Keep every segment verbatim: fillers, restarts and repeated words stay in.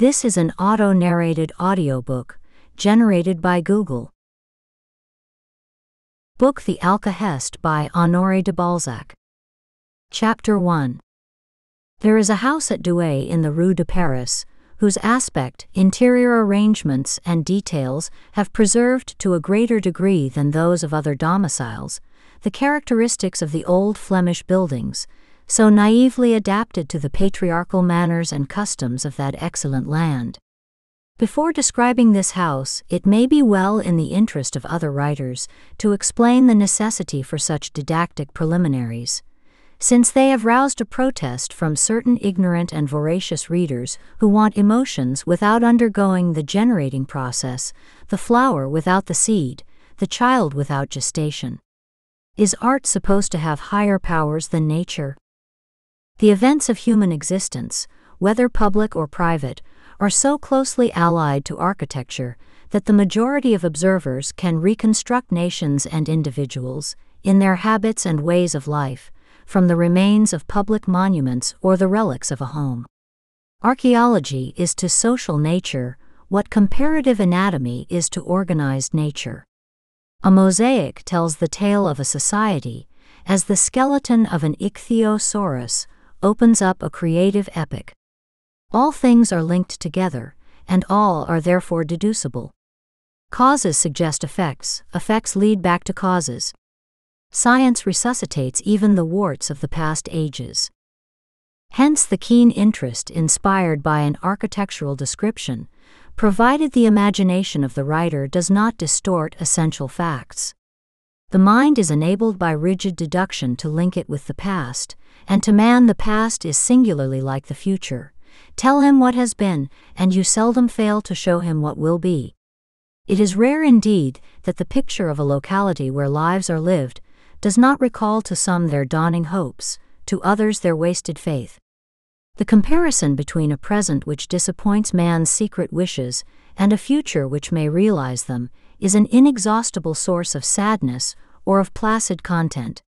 This is an auto-narrated audiobook, generated by Google. Book The Alkahest by Honore de Balzac. Chapter one. There is a house at Douai in the Rue de Paris, whose aspect, interior arrangements, and details have preserved to a greater degree than those of other domiciles the characteristics of the old Flemish buildings, so naively adapted to the patriarchal manners and customs of that excellent land. Before describing this house, it may be well, in the interest of other writers, to explain the necessity for such didactic preliminaries, since they have roused a protest from certain ignorant and voracious readers who want emotions without undergoing the generating process, the flower without the seed, the child without gestation. Is art supposed to have higher powers than nature? The events of human existence, whether public or private, are so closely allied to architecture that the majority of observers can reconstruct nations and individuals, in their habits and ways of life, from the remains of public monuments or the relics of a home. Archaeology is to social nature what comparative anatomy is to organized nature. A mosaic tells the tale of a society, as the skeleton of an ichthyosaurus opens up a creative epic. All things are linked together, and all are therefore deducible. Causes suggest effects, effects lead back to causes. Science resuscitates even the warts of the past ages. Hence the keen interest inspired by an architectural description, provided the imagination of the writer does not distort essential facts. The mind is enabled by rigid deduction to link it with the past, and to man the past is singularly like the future. Tell him what has been, and you seldom fail to show him what will be. It is rare indeed that the picture of a locality where lives are lived does not recall to some their dawning hopes, to others their wasted faith. The comparison between a present which disappoints man's secret wishes and a future which may realize them is an inexhaustible source of sadness or of placid content.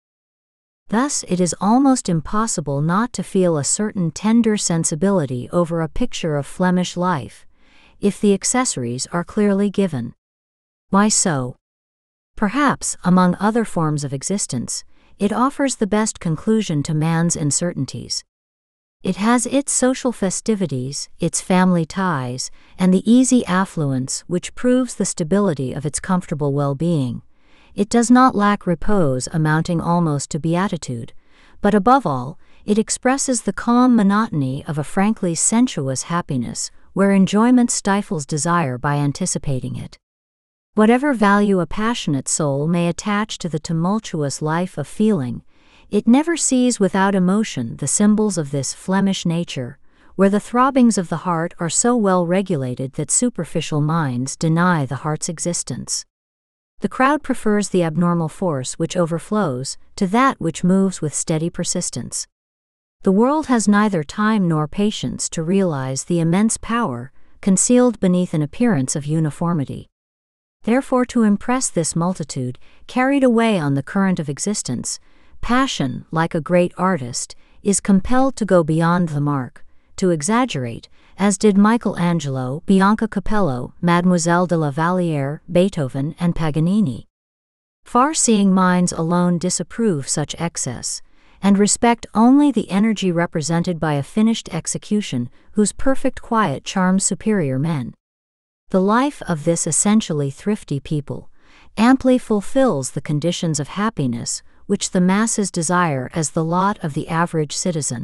Thus it is almost impossible not to feel a certain tender sensibility over a picture of Flemish life, if the accessories are clearly given. Why so? Perhaps, among other forms of existence, it offers the best conclusion to man's uncertainties. It has its social festivities, its family ties, and the easy affluence which proves the stability of its comfortable well-being. It does not lack repose amounting almost to beatitude, but above all, it expresses the calm monotony of a frankly sensuous happiness, where enjoyment stifles desire by anticipating it. Whatever value a passionate soul may attach to the tumultuous life of feeling, it never sees without emotion the symbols of this Flemish nature, where the throbbings of the heart are so well regulated that superficial minds deny the heart's existence. The crowd prefers the abnormal force which overflows to that which moves with steady persistence. The world has neither time nor patience to realize the immense power concealed beneath an appearance of uniformity. Therefore, to impress this multitude, carried away on the current of existence, passion, like a great artist, is compelled to go beyond the mark, to exaggerate, as did Michelangelo, Bianca Capello, Mademoiselle de la Vallière, Beethoven, and Paganini. Far-seeing minds alone disapprove such excess, and respect only the energy represented by a finished execution whose perfect quiet charms superior men. The life of this essentially thrifty people amply fulfills the conditions of happiness which the masses desire as the lot of the average citizen.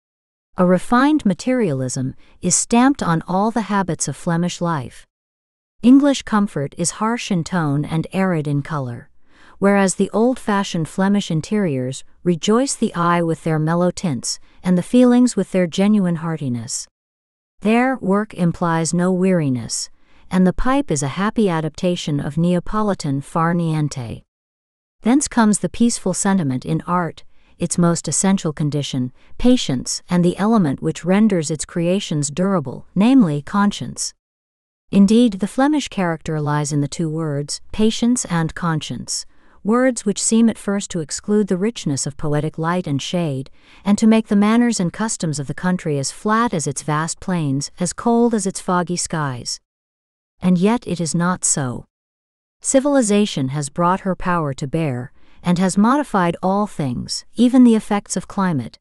A refined materialism is stamped on all the habits of Flemish life. English comfort is harsh in tone and arid in color, whereas the old-fashioned Flemish interiors rejoice the eye with their mellow tints and the feelings with their genuine heartiness. There, work implies no weariness, and the pipe is a happy adaptation of Neapolitan far niente. Thence comes the peaceful sentiment in art, its most essential condition, patience, and the element which renders its creations durable, namely conscience. Indeed, the Flemish character lies in the two words, patience and conscience, words which seem at first to exclude the richness of poetic light and shade, and to make the manners and customs of the country as flat as its vast plains, as cold as its foggy skies. And yet it is not so. Civilization has brought her power to bear, and has modified all things, even the effects of climate.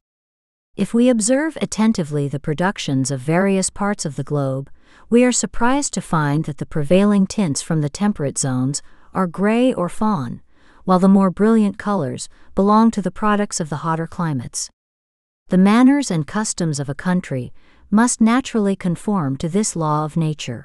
If we observe attentively the productions of various parts of the globe, we are surprised to find that the prevailing tints from the temperate zones are gray or fawn, while the more brilliant colors belong to the products of the hotter climates. The manners and customs of a country must naturally conform to this law of nature.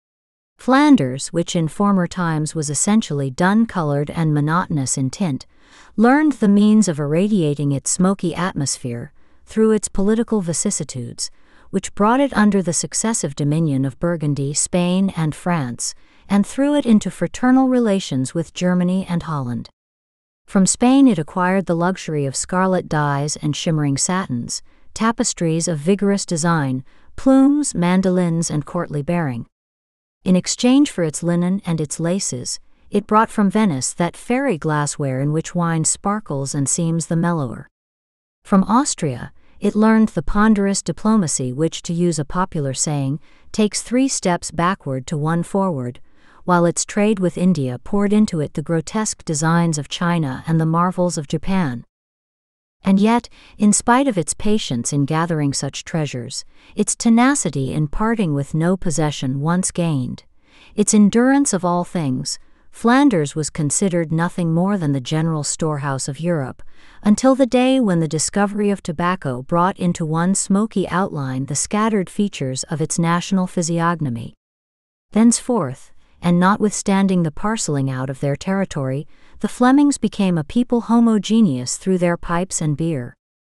Flanders, which in former times was essentially dun-colored and monotonous in tint, learned the means of irradiating its smoky atmosphere through its political vicissitudes, which brought it under the successive dominion of Burgundy, Spain, and France, and threw it into fraternal relations with Germany and Holland. From Spain it acquired the luxury of scarlet dyes and shimmering satins, tapestries of vigorous design, plumes, mandolins, and courtly bearing. In exchange for its linen and its laces, it brought from Venice that fairy glassware in which wine sparkles and seems the mellower. From Austria, it learned the ponderous diplomacy which, to use a popular saying, takes three steps backward to one forward, while its trade with India poured into it the grotesque designs of China and the marvels of Japan. And yet, in spite of its patience in gathering such treasures, its tenacity in parting with no possession once gained, its endurance of all things, Flanders was considered nothing more than the general storehouse of Europe, until the day when the discovery of tobacco brought into one smoky outline the scattered features of its national physiognomy. Thenceforth, and notwithstanding the parceling out of their territory, the Flemings became a people homogeneous through their pipes and beer.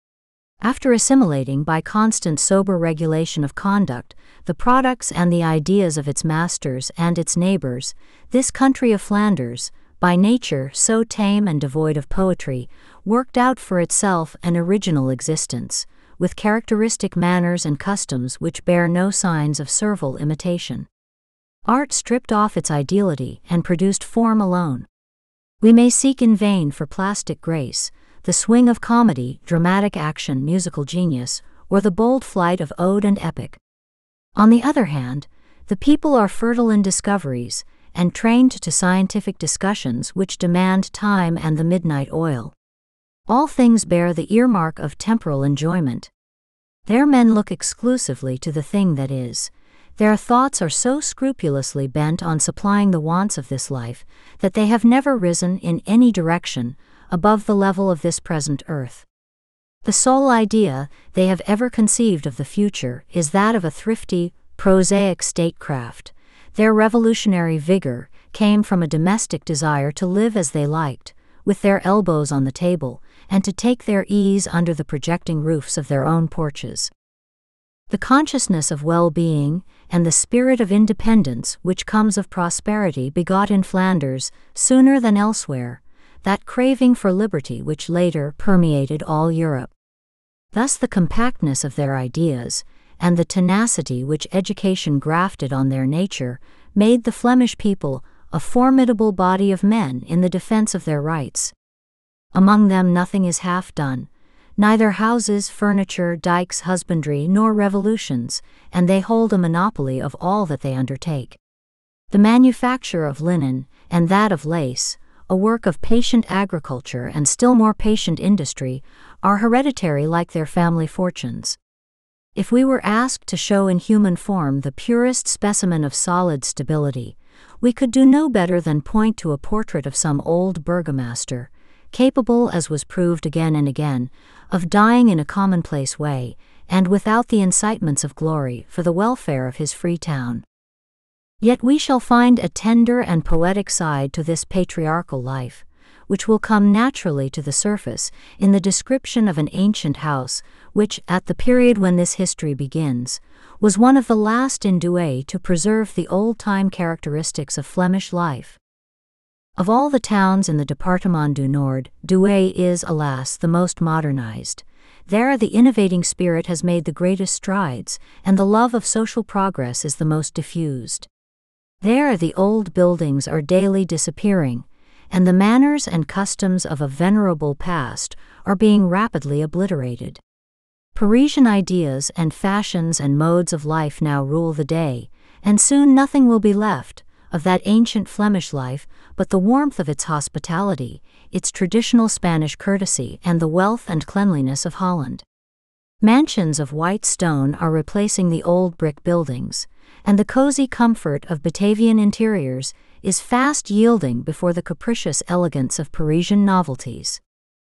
After assimilating by constant sober regulation of conduct the products and the ideas of its masters and its neighbors, this country of Flanders, by nature so tame and devoid of poetry, worked out for itself an original existence, with characteristic manners and customs which bear no signs of servile imitation. Art stripped off its ideality and produced form alone. We may seek in vain for plastic grace, the swing of comedy, dramatic action, musical genius, or the bold flight of ode and epic. On the other hand, the people are fertile in discoveries, and trained to scientific discussions which demand time and the midnight oil. All things bear the earmark of temporal enjoyment. Their men look exclusively to the thing that is. Their thoughts are so scrupulously bent on supplying the wants of this life that they have never risen in any direction above the level of this present earth. The sole idea they have ever conceived of the future is that of a thrifty, prosaic statecraft. Their revolutionary vigor came from a domestic desire to live as they liked, with their elbows on the table, and to take their ease under the projecting roofs of their own porches. The consciousness of well-being and the spirit of independence which comes of prosperity begot in Flanders, sooner than elsewhere, that craving for liberty which later permeated all Europe. Thus the compactness of their ideas, and the tenacity which education grafted on their nature, made the Flemish people a formidable body of men in the defense of their rights. Among them nothing is half done, neither houses, furniture, dikes, husbandry, nor revolutions, and they hold a monopoly of all that they undertake. The manufacture of linen, and that of lace, a work of patient agriculture and still more patient industry, are hereditary like their family fortunes. If we were asked to show in human form the purest specimen of solid stability, we could do no better than point to a portrait of some old burgomaster, capable, as was proved again and again, of dying in a commonplace way, and without the incitements of glory, for the welfare of his free town. Yet we shall find a tender and poetic side to this patriarchal life, which will come naturally to the surface in the description of an ancient house which, at the period when this history begins, was one of the last in Douai to preserve the old-time characteristics of Flemish life. Of all the towns in the Département du Nord, Douai is, alas, the most modernized. There the innovating spirit has made the greatest strides, and the love of social progress is the most diffused. There the old buildings are daily disappearing, and the manners and customs of a venerable past are being rapidly obliterated. Parisian ideas and fashions and modes of life now rule the day, and soon nothing will be left of that ancient Flemish life but the warmth of its hospitality, its traditional Spanish courtesy, and the wealth and cleanliness of Holland. Mansions of white stone are replacing the old brick buildings, and the cozy comfort of Batavian interiors is fast yielding before the capricious elegance of Parisian novelties.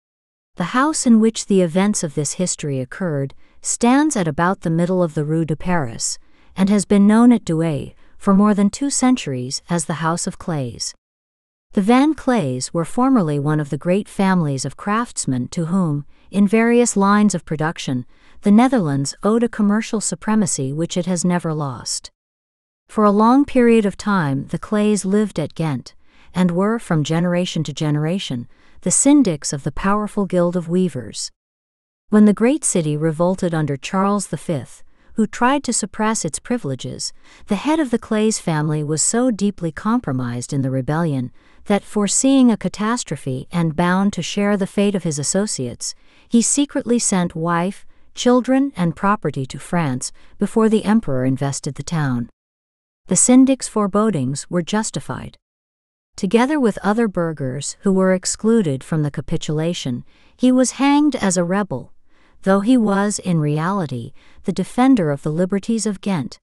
The house in which the events of this history occurred stands at about the middle of the Rue de Paris, and has been known at Douai for more than two centuries as the House of Clays. The Van Clays were formerly one of the great families of craftsmen to whom, in various lines of production, the Netherlands owed a commercial supremacy which it has never lost. For a long period of time the Clays lived at Ghent, and were, from generation to generation, the syndics of the powerful Guild of Weavers. When the great city revolted under Charles the Fifth, who tried to suppress its privileges, the head of the Clays family was so deeply compromised in the rebellion that, foreseeing a catastrophe and bound to share the fate of his associates, he secretly sent wife, children, and property to France before the emperor invested the town. The syndic's forebodings were justified. Together with other burghers who were excluded from the capitulation, he was hanged as a rebel, though he was, in reality, the defender of the liberties of Ghent.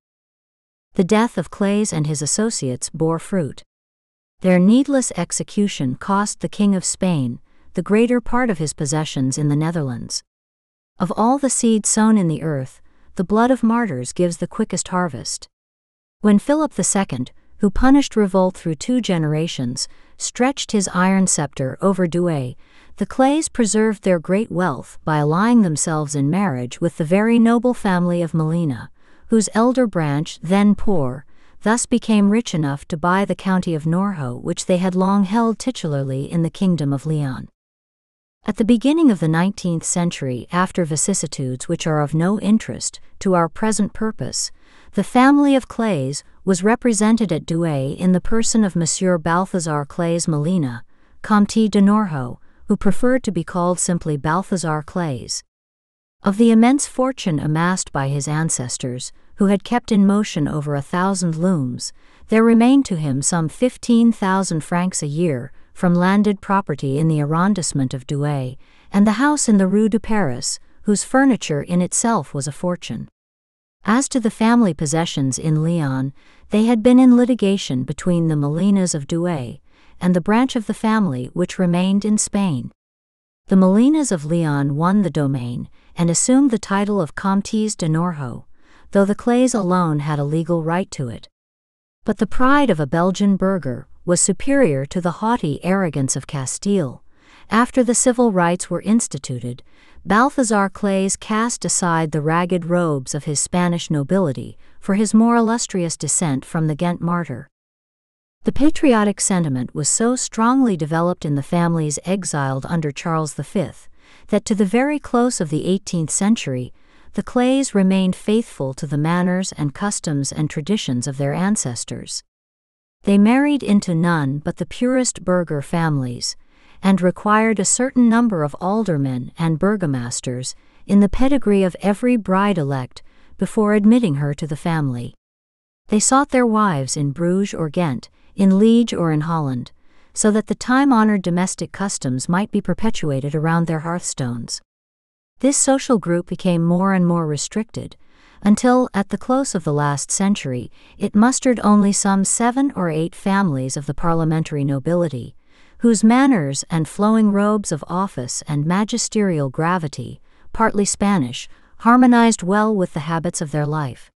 The death of Clays and his associates bore fruit. Their needless execution cost the King of Spain the greater part of his possessions in the Netherlands. Of all the seed sown in the earth, the blood of martyrs gives the quickest harvest. When Philip the Second, who punished revolt through two generations, stretched his iron scepter over Douai, the Clays preserved their great wealth by allying themselves in marriage with the very noble family of Molina, whose elder branch, then poor, thus became rich enough to buy the county of Norho, which they had long held titularly in the kingdom of Leon. At the beginning of the nineteenth century, after vicissitudes which are of no interest to our present purpose, the family of Clays was represented at Douai in the person of Monsieur Balthazar Clays Molina, Comte de Norho, who preferred to be called simply Balthazar Clays. Of the immense fortune amassed by his ancestors, who had kept in motion over a thousand looms, there remained to him some fifteen thousand francs a year from landed property in the arrondissement of Douai, and the house in the Rue de Paris, whose furniture in itself was a fortune. As to the family possessions in Leon, they had been in litigation between the Molinas of Douai and the branch of the family which remained in Spain. The Molinas of Leon won the domain and assumed the title of Comtes de Norho, though the Clays alone had a legal right to it. But the pride of a Belgian burgher was superior to the haughty arrogance of Castile. After the civil rights were instituted, Balthazar Clays cast aside the ragged robes of his Spanish nobility for his more illustrious descent from the Ghent martyr. The patriotic sentiment was so strongly developed in the families exiled under Charles the Fifth that to the very close of the eighteenth century, the Clays remained faithful to the manners and customs and traditions of their ancestors. They married into none but the purest burgher families, and required a certain number of aldermen and burgomasters in the pedigree of every bride-elect before admitting her to the family. They sought their wives in Bruges or Ghent, in Liege or in Holland, so that the time-honored domestic customs might be perpetuated around their hearthstones. This social group became more and more restricted, until, at the close of the last century, it mustered only some seven or eight families of the parliamentary nobility, whose manners and flowing robes of office and magisterial gravity, partly Spanish, harmonized well with the habits of their life.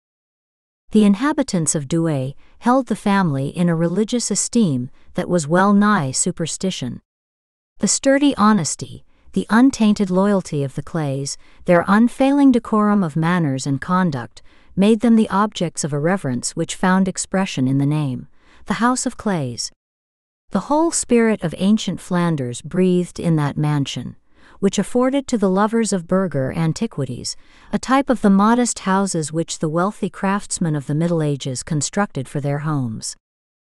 The inhabitants of Douai held the family in a religious esteem that was well nigh superstition. The sturdy honesty, the untainted loyalty of the Clays, their unfailing decorum of manners and conduct, made them the objects of a reverence which found expression in the name, the House of Clays. The whole spirit of ancient Flanders breathed in that mansion, which afforded to the lovers of burgher antiquities a type of the modest houses which the wealthy craftsmen of the Middle Ages constructed for their homes.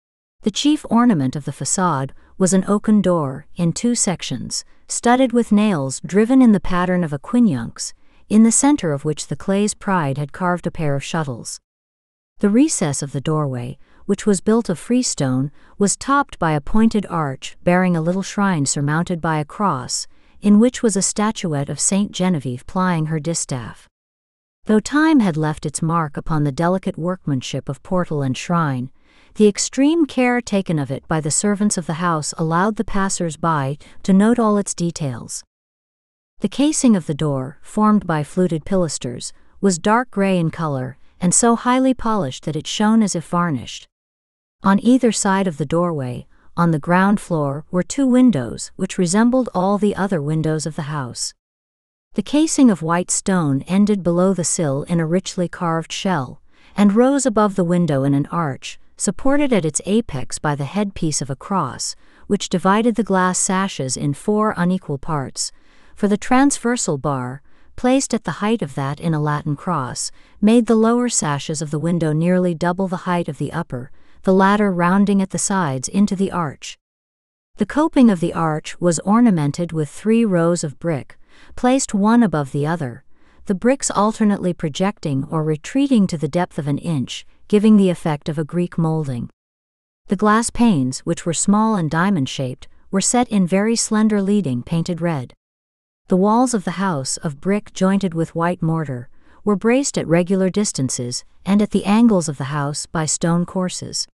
The chief ornament of the facade was an oaken door in two sections, studded with nails driven in the pattern of a quinyunx, in the center of which the clay's pride had carved a pair of shuttles. The recess of the doorway, which was built of freestone, was topped by a pointed arch bearing a little shrine surmounted by a cross, in which was a statuette of Saint Genevieve plying her distaff. Though time had left its mark upon the delicate workmanship of portal and shrine, the extreme care taken of it by the servants of the house allowed the passers-by to note all its details. The casing of the door, formed by fluted pilasters, was dark gray in color and so highly polished that it shone as if varnished. On either side of the doorway, on the ground floor, were two windows which resembled all the other windows of the house. The casing of white stone ended below the sill in a richly carved shell, and rose above the window in an arch, supported at its apex by the headpiece of a cross, which divided the glass sashes in four unequal parts, for the transversal bar, placed at the height of that in a Latin cross, made the lower sashes of the window nearly double the height of the upper, the latter rounding at the sides into the arch. The coping of the arch was ornamented with three rows of brick, placed one above the other, the bricks alternately projecting or retreating to the depth of an inch, giving the effect of a Greek molding. The glass panes, which were small and diamond-shaped, were set in very slender leading painted red. The walls of the house, of brick jointed with white mortar, were braced at regular distances and at the angles of the house by stone courses.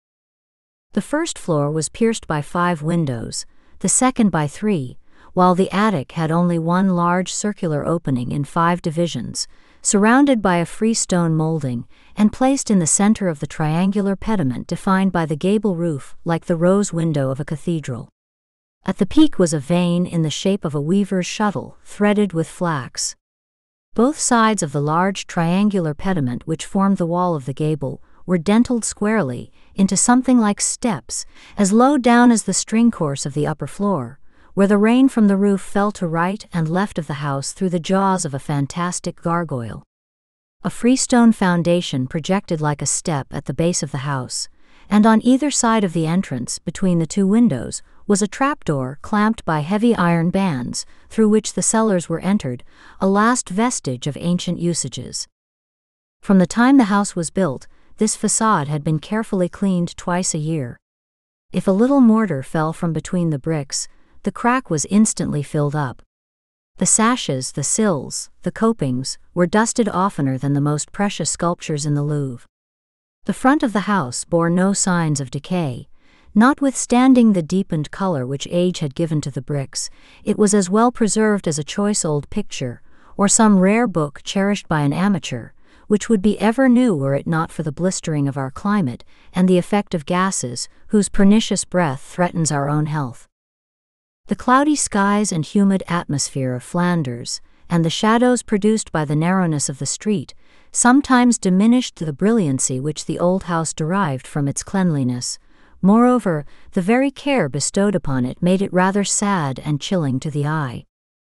The first floor was pierced by five windows, the second by three, while the attic had only one large circular opening in five divisions, surrounded by a freestone molding, and placed in the center of the triangular pediment defined by the gable roof like the rose window of a cathedral. At the peak was a vane in the shape of a weaver's shuttle, threaded with flax. Both sides of the large triangular pediment which formed the wall of the gable were dentiled squarely into something like steps, as low down as the string course of the upper floor, where the rain from the roof fell to right and left of the house through the jaws of a fantastic gargoyle. A freestone foundation projected like a step at the base of the house, and on either side of the entrance, between the two windows, was a trapdoor clamped by heavy iron bands, through which the cellars were entered, a last vestige of ancient usages. From the time the house was built, this facade had been carefully cleaned twice a year. If a little mortar fell from between the bricks, the crack was instantly filled up. The sashes, the sills, the copings, were dusted oftener than the most precious sculptures in the Louvre. The front of the house bore no signs of decay. Notwithstanding the deepened color which age had given to the bricks, it was as well preserved as a choice old picture, or some rare book cherished by an amateur, which would be ever new were it not for the blistering of our climate and the effect of gases whose pernicious breath threatens our own health. The cloudy skies and humid atmosphere of Flanders, and the shadows produced by the narrowness of the street, sometimes diminished the brilliancy which the old house derived from its cleanliness. Moreover, the very care bestowed upon it made it rather sad and chilling to the eye.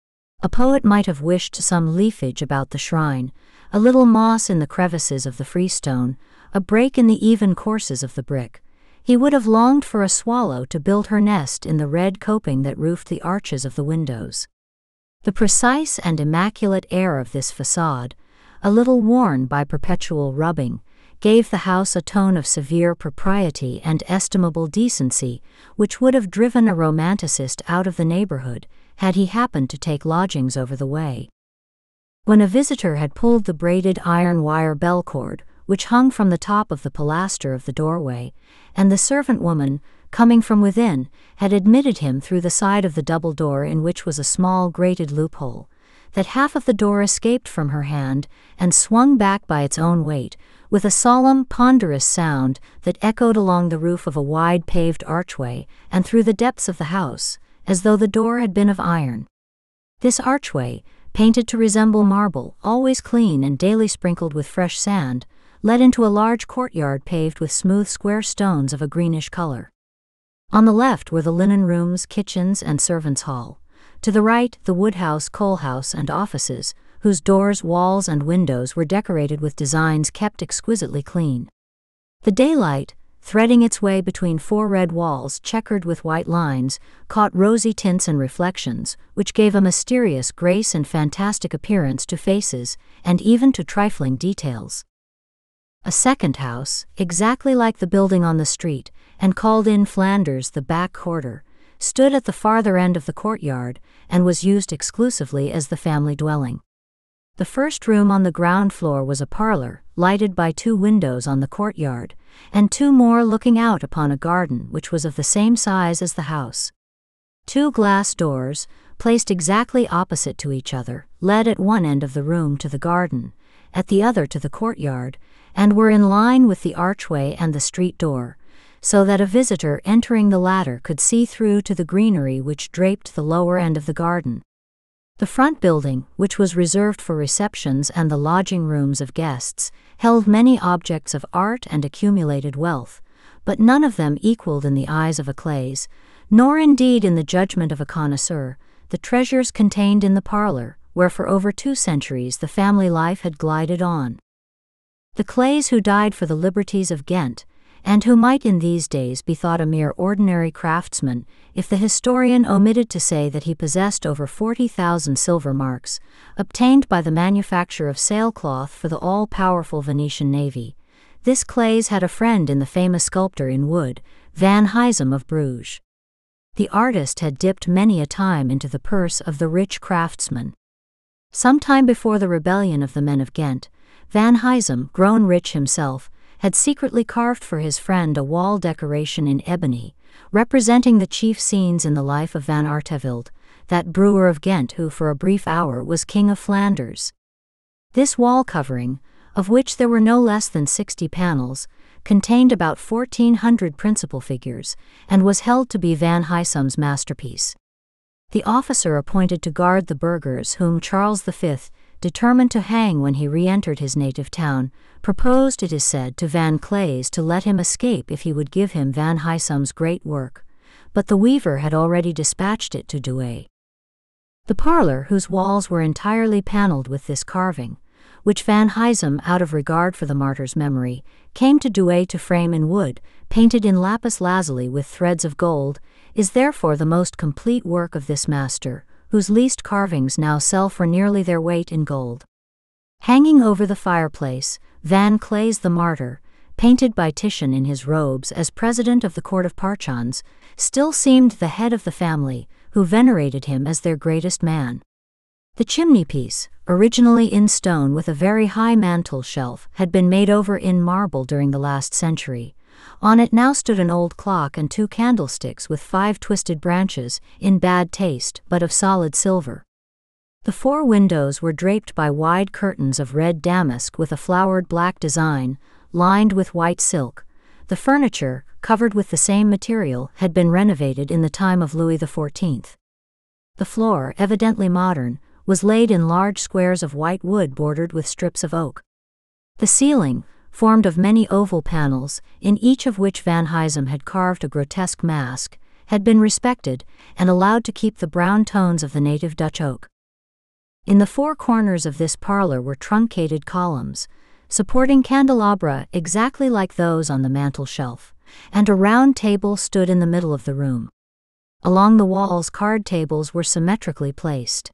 A poet might have wished some leafage about the shrine, a little moss in the crevices of the freestone, a break in the even courses of the brick. He would have longed for a swallow to build her nest in the red coping that roofed the arches of the windows. The precise and immaculate air of this facade, a little worn by perpetual rubbing, gave the house a tone of severe propriety and estimable decency which would have driven a romanticist out of the neighborhood had he happened to take lodgings over the way. When a visitor had pulled the braided iron wire bell cord which hung from the top of the pilaster of the doorway, and the servant woman, coming from within, had admitted him through the side of the double door in which was a small grated loophole, that half of the door escaped from her hand and swung back by its own weight, with a solemn, ponderous sound that echoed along the roof of a wide paved archway and through the depths of the house, as though the door had been of iron. This archway, painted to resemble marble, always clean and daily sprinkled with fresh sand, led into a large courtyard paved with smooth square stones of a greenish color. On the left were the linen rooms, kitchens, and servants' hall. To the right, the woodhouse, coalhouse, and offices, whose doors, walls, and windows were decorated with designs kept exquisitely clean. The daylight, threading its way between four red walls checkered with white lines, caught rosy tints and reflections, which gave a mysterious grace and fantastic appearance to faces, and even to trifling details. A second house, exactly like the building on the street, and called in Flanders the back quarter, stood at the farther end of the courtyard, and was used exclusively as the family dwelling. The first room on the ground floor was a parlor, lighted by two windows on the courtyard, and two more looking out upon a garden which was of the same size as the house. Two glass doors, placed exactly opposite to each other, led at one end of the room to the garden, at the other to the courtyard, and were in line with the archway and the street door, so that a visitor entering the latter could see through to the greenery which draped the lower end of the garden. The front building, which was reserved for receptions and the lodging rooms of guests, held many objects of art and accumulated wealth, but none of them equaled in the eyes of a Clays, nor indeed in the judgment of a connoisseur, the treasures contained in the parlor, where for over two centuries the family life had glided on. The Clays who died for the liberties of Ghent, and who might in these days be thought a mere ordinary craftsman, if the historian omitted to say that he possessed over forty thousand silver marks, obtained by the manufacture of sailcloth for the all-powerful Venetian navy. This Clays had a friend in the famous sculptor in wood, Van Huysum of Bruges. The artist had dipped many a time into the purse of the rich craftsman. Some time before the rebellion of the men of Ghent, Van Huysum, grown rich himself, had secretly carved for his friend a wall decoration in ebony, representing the chief scenes in the life of Van Artevelde, that brewer of Ghent who for a brief hour was king of Flanders. This wall covering, of which there were no less than sixty panels, contained about fourteen hundred principal figures, and was held to be Van Huysum's masterpiece. The officer appointed to guard the burghers whom Charles the Fifth, determined to hang when he re-entered his native town, proposed, it is said, to Van Clays to let him escape if he would give him Van Huysum's great work, but the weaver had already dispatched it to Douay. The parlor, whose walls were entirely panelled with this carving, which Van Huysum, out of regard for the martyr's memory, came to Douay to frame in wood, painted in lapis lazuli with threads of gold, is therefore the most complete work of this master, whose least carvings now sell for nearly their weight in gold. Hanging over the fireplace, Van Clays the Martyr, painted by Titian in his robes as president of the court of Parchons, still seemed the head of the family, who venerated him as their greatest man. The chimney-piece, originally in stone with a very high mantel shelf, had been made over in marble during the last century. On it now stood an old clock and two candlesticks with five twisted branches, in bad taste, but of solid silver. The four windows were draped by wide curtains of red damask with a flowered black design, lined with white silk. The furniture, covered with the same material, had been renovated in the time of Louis the Fourteenth. The floor, evidently modern, was laid in large squares of white wood bordered with strips of oak. The ceiling, formed of many oval panels, in each of which Van Huysum had carved a grotesque mask, had been respected and allowed to keep the brown tones of the native Dutch oak. In the four corners of this parlor were truncated columns, supporting candelabra exactly like those on the mantel shelf, and a round table stood in the middle of the room. Along the walls card tables were symmetrically placed.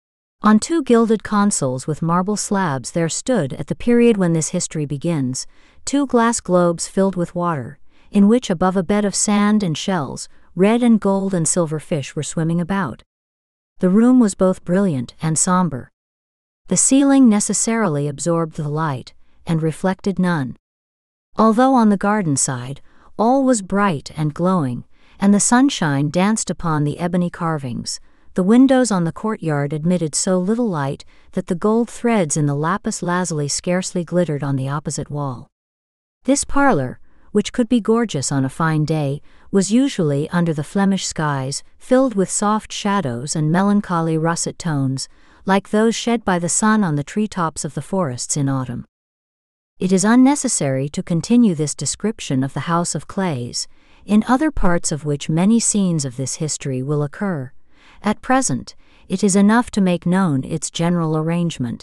On two gilded consoles with marble slabs there stood, at the period when this history begins, two glass globes filled with water, in which above a bed of sand and shells, red and gold and silver fish were swimming about. The room was both brilliant and somber. The ceiling necessarily absorbed the light, and reflected none. Although on the garden side, all was bright and glowing, and the sunshine danced upon the ebony carvings, the windows on the courtyard admitted so little light that the gold threads in the lapis lazuli scarcely glittered on the opposite wall. This parlor, which could be gorgeous on a fine day, was usually under the Flemish skies, filled with soft shadows and melancholy russet tones, like those shed by the sun on the tree-tops of the forests in autumn. It is unnecessary to continue this description of the House of Clays, in other parts of which many scenes of this history will occur. At present, it is enough to make known its general arrangement.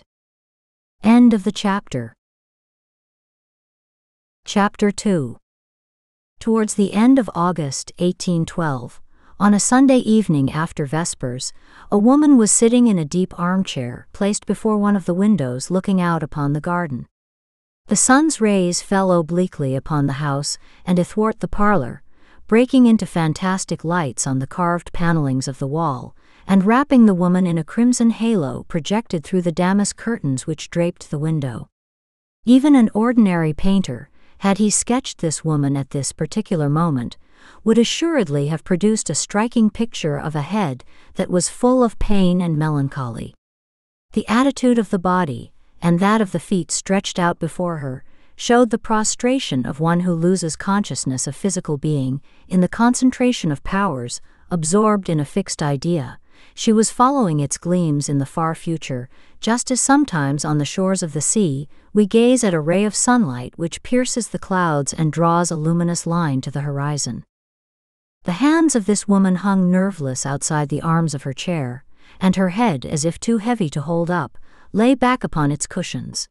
End of the chapter. Chapter two. Towards the end of August eighteen twelve, on a Sunday evening after Vespers, a woman was sitting in a deep armchair placed before one of the windows looking out upon the garden. The sun's rays fell obliquely upon the house and athwart the parlor, breaking into fantastic lights on the carved panelings of the wall, and wrapping the woman in a crimson halo projected through the damask curtains which draped the window. Even an ordinary painter, had he sketched this woman at this particular moment, would assuredly have produced a striking picture of a head that was full of pain and melancholy. The attitude of the body, and that of the feet stretched out before her, showed the prostration of one who loses consciousness of physical being in the concentration of powers, absorbed in a fixed idea. She was following its gleams in the far future, just as sometimes on the shores of the sea we gaze at a ray of sunlight which pierces the clouds and draws a luminous line to the horizon. The hands of this woman hung nerveless outside the arms of her chair, and her head, as if too heavy to hold up, lay back upon its cushions.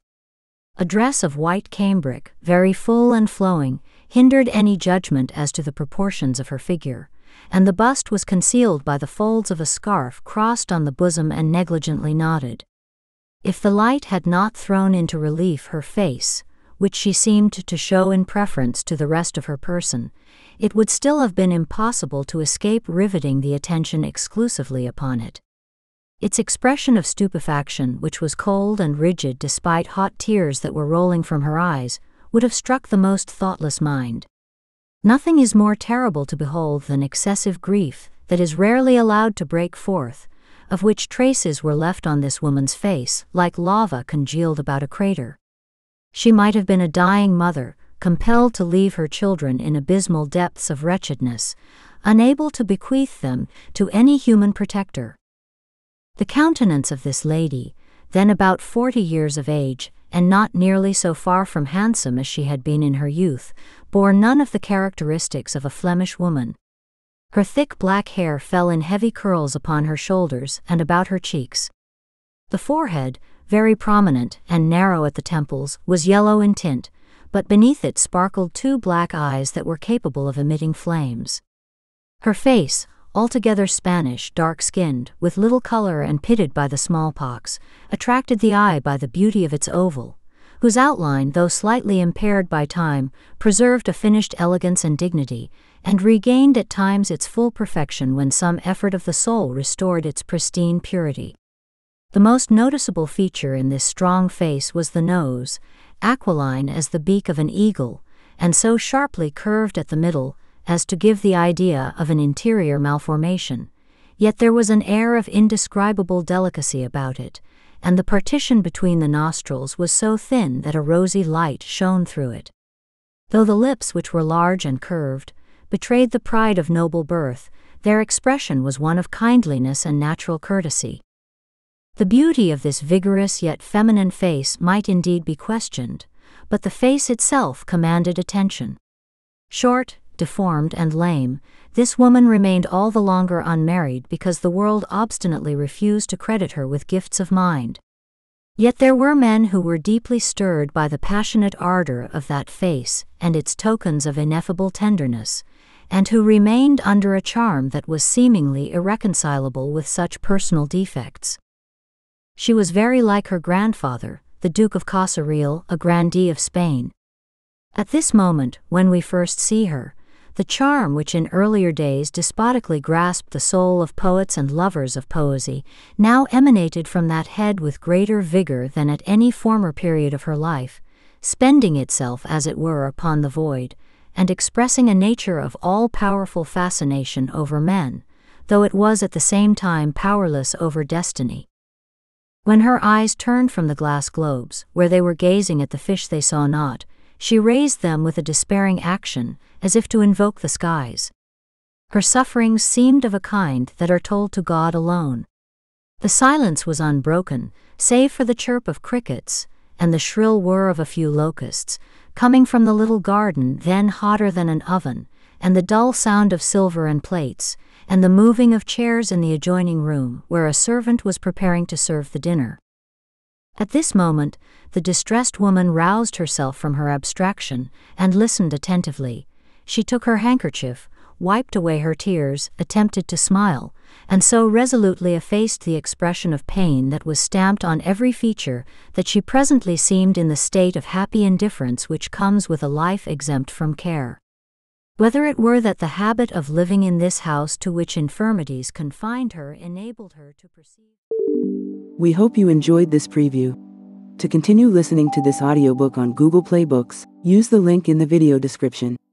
A dress of white cambric, very full and flowing, hindered any judgment as to the proportions of her figure, and the bust was concealed by the folds of a scarf crossed on the bosom and negligently knotted. If the light had not thrown into relief her face, which she seemed to show in preference to the rest of her person, it would still have been impossible to escape riveting the attention exclusively upon it. Its expression of stupefaction, which was cold and rigid despite hot tears that were rolling from her eyes, would have struck the most thoughtless mind. Nothing is more terrible to behold than excessive grief that is rarely allowed to break forth, of which traces were left on this woman's face, like lava congealed about a crater. She might have been a dying mother, compelled to leave her children in abysmal depths of wretchedness, unable to bequeath them to any human protector. The countenance of this lady, then about forty years of age, and not nearly so far from handsome as she had been in her youth, bore none of the characteristics of a Flemish woman. Her thick black hair fell in heavy curls upon her shoulders and about her cheeks. The forehead, very prominent and narrow at the temples, was yellow in tint, but beneath it sparkled two black eyes that were capable of emitting flames. Her face, altogether Spanish, dark-skinned, with little color and pitted by the smallpox, attracted the eye by the beauty of its oval, whose outline, though slightly impaired by time, preserved a finished elegance and dignity, and regained at times its full perfection when some effort of the soul restored its pristine purity. The most noticeable feature in this strong face was the nose, aquiline as the beak of an eagle, and so sharply curved at the middle as to give the idea of an interior malformation, yet there was an air of indescribable delicacy about it, and the partition between the nostrils was so thin that a rosy light shone through it. Though the lips, which were large and curved, betrayed the pride of noble birth, their expression was one of kindliness and natural courtesy. The beauty of this vigorous yet feminine face might indeed be questioned, but the face itself commanded attention. Short, deformed and lame, this woman remained all the longer unmarried because the world obstinately refused to credit her with gifts of mind. Yet there were men who were deeply stirred by the passionate ardor of that face and its tokens of ineffable tenderness, and who remained under a charm that was seemingly irreconcilable with such personal defects. She was very like her grandfather, the Duke of Causaril, a grandee of Spain. At this moment, when we first see her, the charm which in earlier days despotically grasped the soul of poets and lovers of poesy now emanated from that head with greater vigor than at any former period of her life, spending itself as it were upon the void, and expressing a nature of all-powerful fascination over men, though it was at the same time powerless over destiny. When her eyes turned from the glass globes, where they were gazing at the fish they saw not, she raised them with a despairing action, as if to invoke the skies. Her sufferings seemed of a kind that are told to God alone. The silence was unbroken, save for the chirp of crickets, and the shrill whir of a few locusts, coming from the little garden then hotter than an oven, and the dull sound of silver and plates, and the moving of chairs in the adjoining room where a servant was preparing to serve the dinner. At this moment, the distressed woman roused herself from her abstraction and listened attentively, she took her handkerchief, wiped away her tears, attempted to smile, and so resolutely effaced the expression of pain that was stamped on every feature that she presently seemed in the state of happy indifference which comes with a life exempt from care. Whether it were that the habit of living in this house to which infirmities confined her enabled her to perceive. We hope you enjoyed this preview. To continue listening to this audiobook on Google Play Books, use the link in the video description.